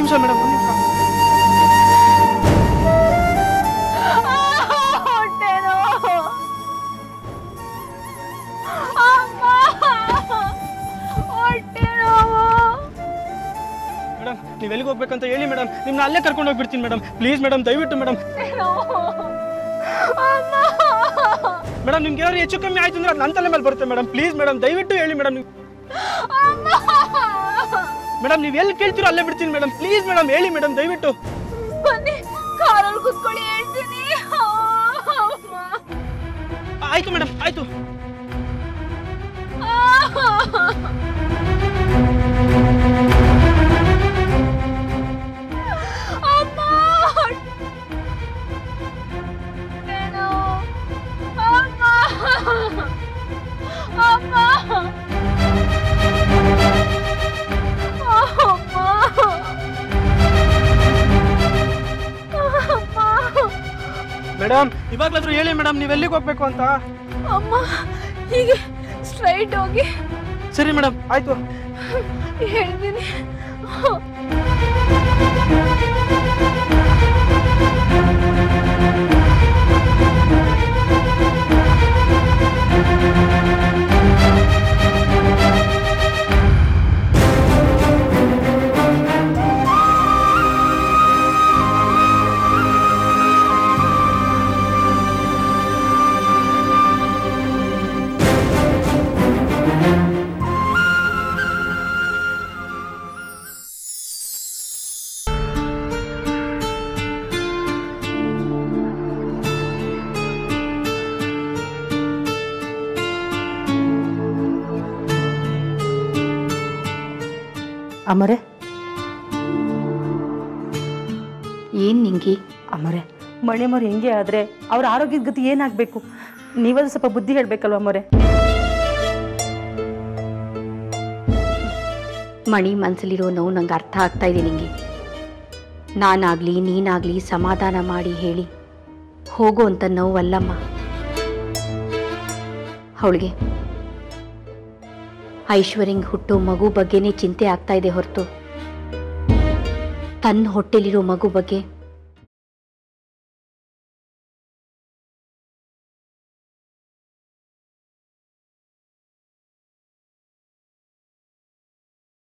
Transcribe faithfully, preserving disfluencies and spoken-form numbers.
ನಿಮಿಷ ಮೇಡಮ್, ಒಂದು ನಿಮಿಷ. ಮೇಡಮ್ ನೀವು ಎಲ್ಲಿಗೆ ಹೋಗ್ಬೇಕಂತ ಹೇಳಿ ಮೇಡಮ್, ನಿಮ್ನ ಅಲ್ಲೇ ಕರ್ಕೊಂಡು ಹೋಗ್ಬಿಡ್ತೀನಿ ಮೇಡಮ್. ಪ್ಲೀಸ್ ಮೇಡಮ್, ದಯವಿಟ್ಟು ಮೇಡಮ್. ಮೇಡಮ್ ನಿಮ್ಗೆ ಯಾರು ಹೆಚ್ಚು ಕಮ್ಮಿ ಆಯ್ತು ಅಂದ್ರೆ ಅದು ನನ್ನ ತಲೆ ಮೇಲೆ ಬರುತ್ತೆ ಮೇಡಮ್. ಪ್ಲೀಸ್ ಮೇಡಮ್, ದಯವಿಟ್ಟು ಹೇಳಿ ಮೇಡಮ್. ಮೇಡಮ್ ನೀವು ಎಲ್ಲಿ ಕೇಳ್ತೀರೋ ಅಲ್ಲೇ ಬಿಡ್ತೀನಿ ಮೇಡಮ್. ಪ್ಲೀಸ್ ಮೇಡಮ್ ಹೇಳಿ ಮೇಡಮ್, ದಯವಿಟ್ಟು. ಆಯ್ತು ಮೇಡಮ್, ಆಯ್ತು. ಮೇಡಮ್ ಇವಾಗ್ಲಾದ್ರೂ ಹೇಳಿ ಮೇಡಮ್, ನೀವು ಎಲ್ಲಿಗೆ ಹೋಗ್ಬೇಕು ಅಂತ. ಅಮ್ಮ ಹೀಗೆ ಸ್ಟ್ರೈಟ್ ಹೋಗಿ. ಸರಿ ಮೇಡಮ್, ಆಯ್ತು. ಹೇಳ್ತೀನಿ. ಅಮರೆ, ಏನ್ ನಿಂಗಿ? ಅಮರೆ, ಮಣಿಮರು ಹೆಂಗೆ ಆದ್ರೆ ಅವ್ರ ಆರೋಗ್ಯದ ಗತಿ ಏನಾಗಬೇಕು? ನೀವದು ಸ್ವಲ್ಪ ಬುದ್ಧಿ ಹೇಳ್ಬೇಕಲ್ವ ಅಮರೆ? ಮಣಿ ಮನಸ್ಸಲ್ಲಿರೋ ನೋವು ನಂಗೆ ಅರ್ಥ ಆಗ್ತಾ ಇದೆ ನಿಂಗೆ. ನಾನಾಗ್ಲಿ ನೀನಾಗ್ಲಿ ಸಮಾಧಾನ ಮಾಡಿ ಹೇಳಿ ಹೋಗೋ ಅಂತ ನೋವಲ್ಲಮ್ಮ ಅವಳಿಗೆ. ಐಶ್ವರ್ಯಂಗೆ ಹುಟ್ಟೋ ಮಗು ಬಗ್ಗೆನೇ ಚಿಂತೆ ಆಗ್ತಾ ಇದೆ ಹೊರತು ತನ್ನ ಹೊಟ್ಟೆಲಿರೋ ಮಗು ಬಗ್ಗೆ